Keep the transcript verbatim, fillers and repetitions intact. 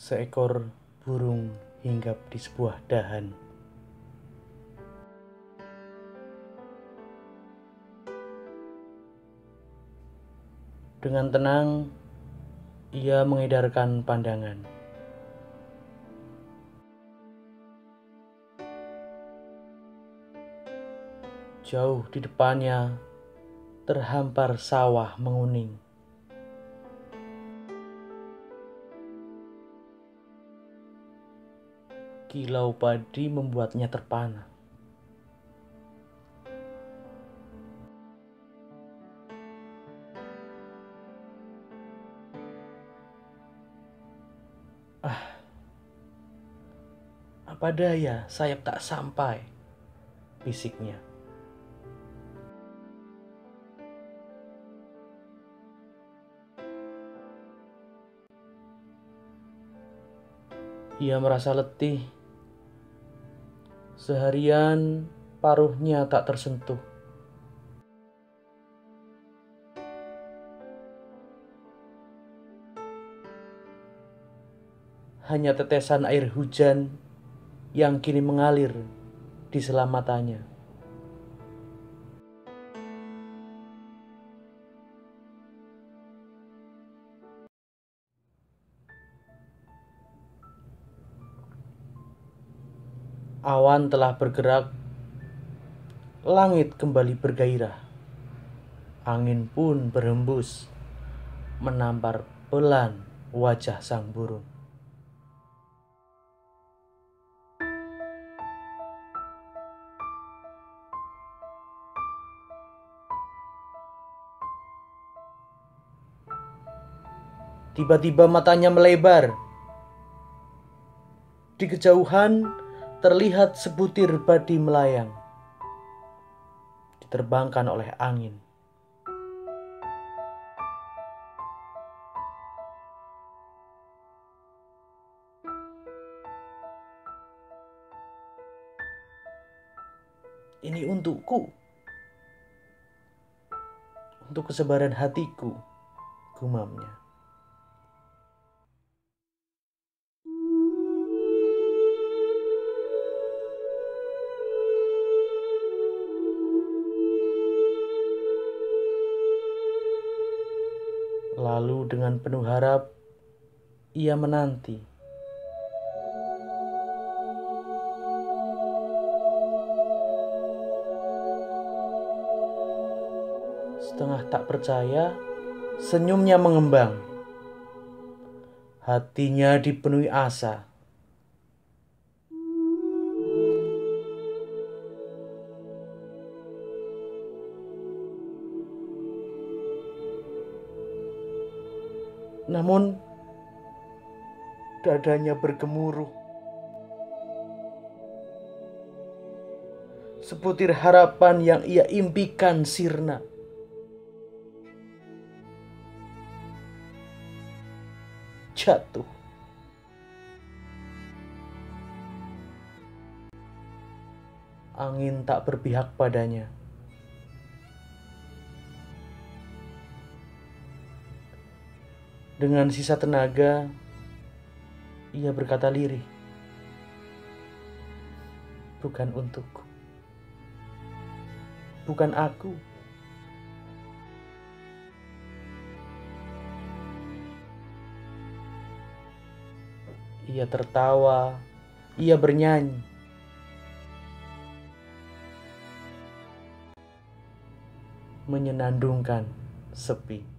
Seekor burung hinggap di sebuah dahan. Dengan tenang, ia mengedarkan pandangan. Jauh di depannya, terhampar sawah menguning. Kilau padi membuatnya terpana. Ah, apa daya sayap tak sampai, bisiknya. Ia merasa letih. Seharian paruhnya tak tersentuh. Hanya tetesan air hujan yang kini mengalir di sela matanya. Awan telah bergerak, langit kembali bergairah. Angin pun berhembus, menampar pelan wajah sang burung. Tiba-tiba matanya melebar. Di kejauhan terlihat sebutir padi melayang, diterbangkan oleh angin. Ini untukku, untuk kesabaran hatiku, gumamnya. Lalu dengan penuh harap, ia menanti. Setengah tak percaya, senyumnya mengembang. Hatinya dipenuhi asa. Namun, dadanya bergemuruh. Sebutir harapan yang ia impikan sirna. Jatuh. Angin tak berpihak padanya. Dengan sisa tenaga, ia berkata lirih, bukan untukku, bukan aku. Ia tertawa, ia bernyanyi. Menyenandungkan sepi.